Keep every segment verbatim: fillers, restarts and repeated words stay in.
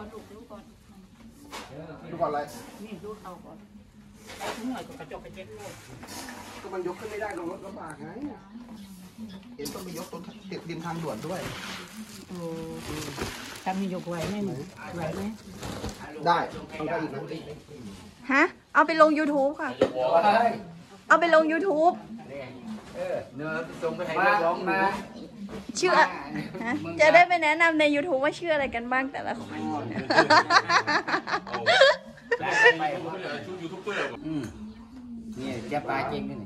อนดูดูก่อนดูก่อนอะไรนี่ดูเขาก่อนไอ้ทุกหน่อยก็กระจกกระเจ็บเลยก็มันยกขึ้นไม่ได้ลงรถลำบากไงเห็นต้องไปยกตรงติดดินทางด่วนด้วยโอ้ทำมียกไหวไหมไหวไหมได้เอาได้อีกนะฮะเอาไปลง YouTube ค่ะเอาไปลง YouTube เออเนื้อตรงไปให้ร้องมาชื่อฮะจะได้ไปแนะนำใน YouTube ว่าชื่ออะไรกันบ้างแต่ละคนชุดยูทูบเบอร์อืมนี่เจ๊ปลาจริงนี่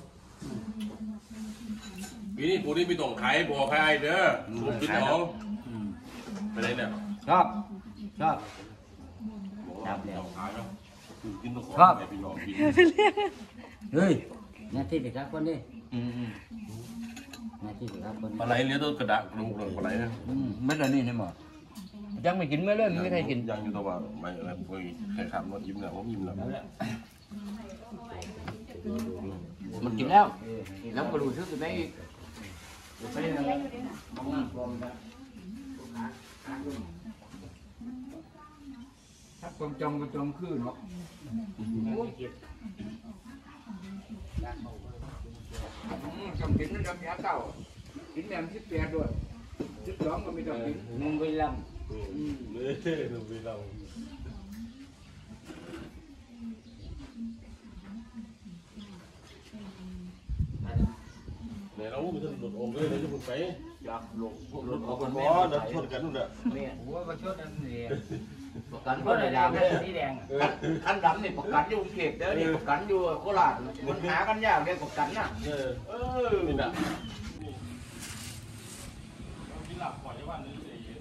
ปีนี้ปูนี่ไม่ต้องขายบ่อใครเด้อผมกินของไปไหนเนี่ยชอบชอบชอบแล้วกินต้องชอบพี่น้องกินเฮ้ยนาทีเด็กครับคนนี้นาทีเด็กครับคนปลาไหลเลี้ยต้นกระดาษลงลงปลาไหลนะไม่ละนี่นี่หมอยังไม่กินเมื่อเริ่มไม่ใครกินยังอยู่ตัวว่าไม่อะไรเคยแข่งขันว่ายิ้มแล้วผมยิ้มแล้วมันกินแล้วแล้วก็รู้สึกตัวนี้ถ้าความจงก็จงขึ้นเนาะจงกินนั่นจำยาเก่ากินแหนมสิบแปดด้วยสิบสองก็ไม่ต้องกินนุ่มไปลำเลยนุ่มไปลำเนี่ยเราไม่ต้องหลุดองค์เลยเราจะพุ่งไปอยากหลงหลุดออกกันบ่เดินชนกันนู่นแหละเนี่ยหัวก็ชนนั่นนี่ประกันก็ได้ดำเลยสีแดงขันดำนี่ประกันอยู่เขตเด้อนี่ประกันอยู่โคราชมันหากันยากเลยประกันน่ะเออเออนี่น่ะกินหลับก่อนที่ว่านี่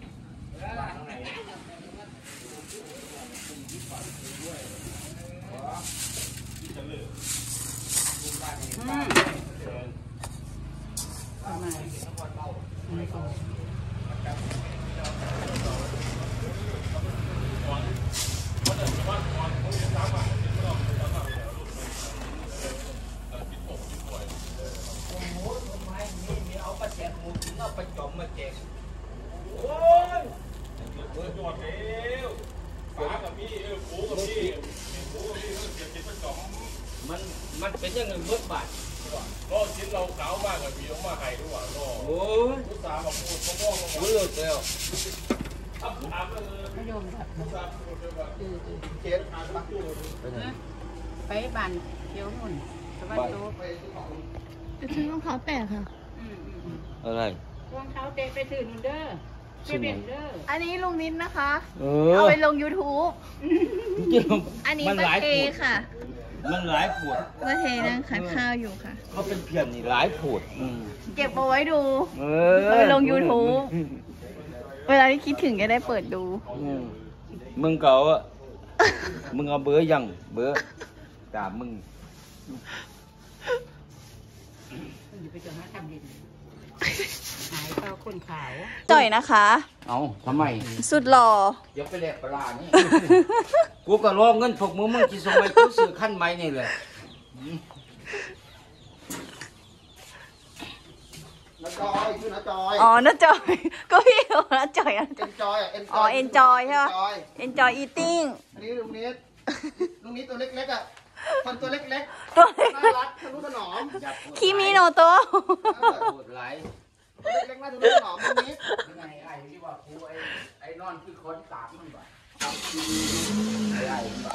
มันมันเป็นยังไงเมื่อบาทก็ชิ้นเราขาวมากกับพี่ต้องมาไข่ด้วยก็โอ้ยลูกสาวบอกพูดพ่อบอกรู้เลยแล้วทำทำเลยไม่ยอมครับลูกสาวพูดเลยว่าเจ๊ทานปักอยู่ไปบ้านเขียวนุ่นสวัสดีจะซื้อรองเท้าแตะค่ะอะไรรองเท้าเตะไปถือนุ่นเด้อเปลี่ยนเด้ออันนี้ลุงนิดนะคะเอาไปลง YouTube อันนี้มาเทค่ะมันหลายปวดมาเทนั่งขายข้าวอยู่ค่ะเขาเป็นเพียนนี่หลายปวดเก็บเอาไว้ดูเอาไปลง YouTube เวลาที่คิดถึงจะได้เปิดดูมึงเก่าอ่ะมึงเอาเบอร์ยังเบอร์ตามมึงไปจะมาทำดินหายเปล่าคนขาวจ่อยนะคะเอาทำไมสุดหล่ออย่าไปแหลกปลานี่กูก็รอเงินพวกมึงมึงกี่สมัยกูซื้อขั้นใหม่นี่เลยน้าจอยชื่อน้าจอยอ๋อน้าจอยก็พี่น้าจอยเอ็นจอยอ๋อเอ็นจอยใช่ไหมเอ็นจอยอีติ้งอันนี้ลุงนิดลุงนิดตัวเล็กๆอ่ะคนตัวเล็กๆตัวน่ารักทะนุถนอมคิมิโนโตะปวดไหลเล็กๆน่าทะนุถนอมลุงนิดไงไอ้ที่ว่ากูไอ้ไอ้นอนคือคนตากมันบ่ไอ้ไอ้บ่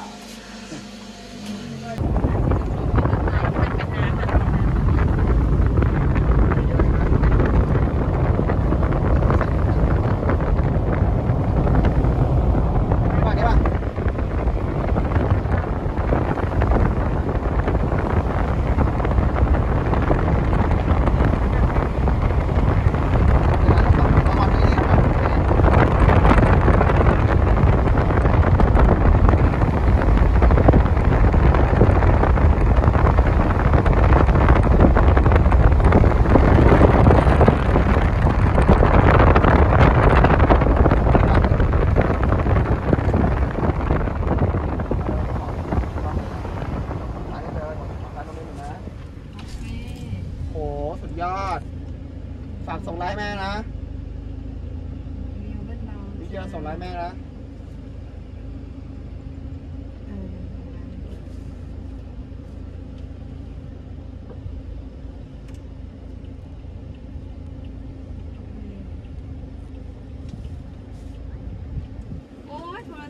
ฝากส่งไลน์แม่นะวิดีโอส่งไลน์แม่นะ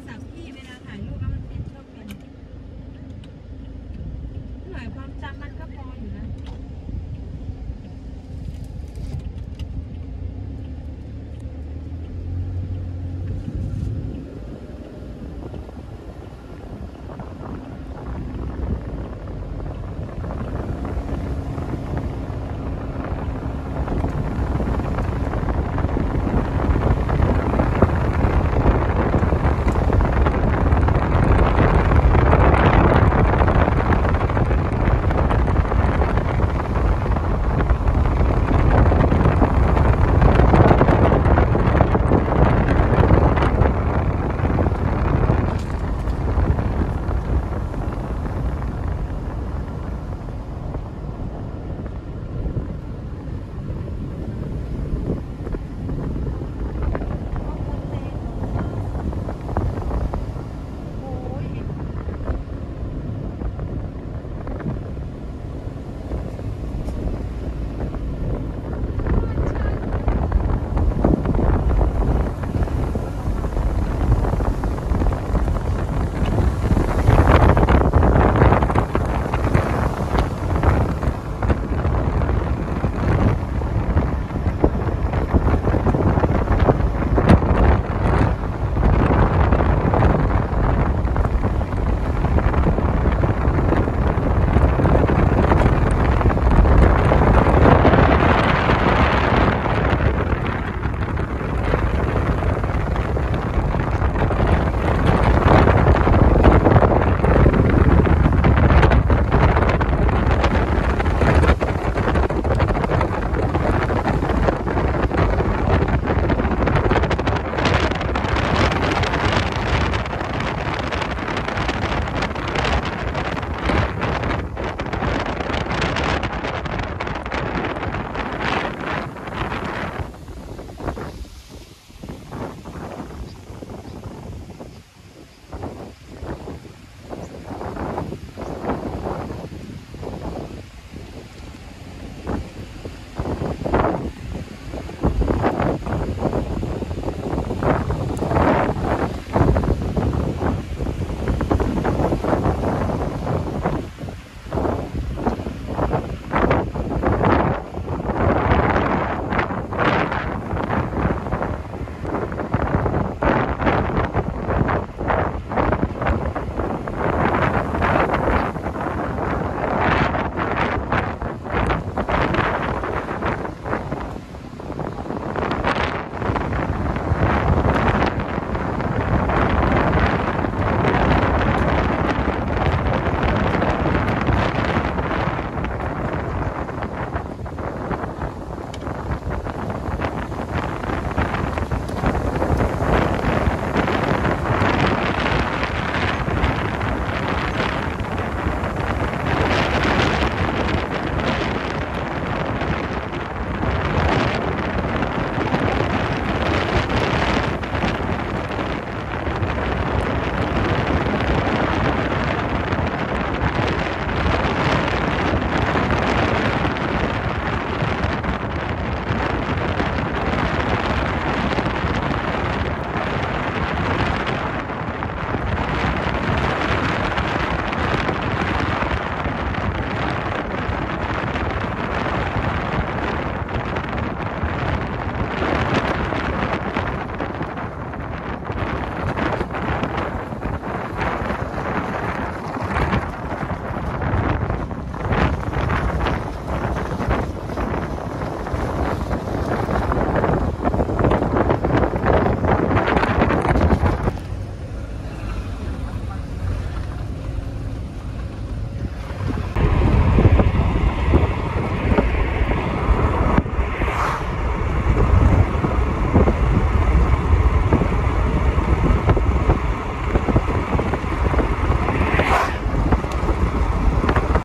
ศัพท์พี่เวลาถ่ายรูปแล้ว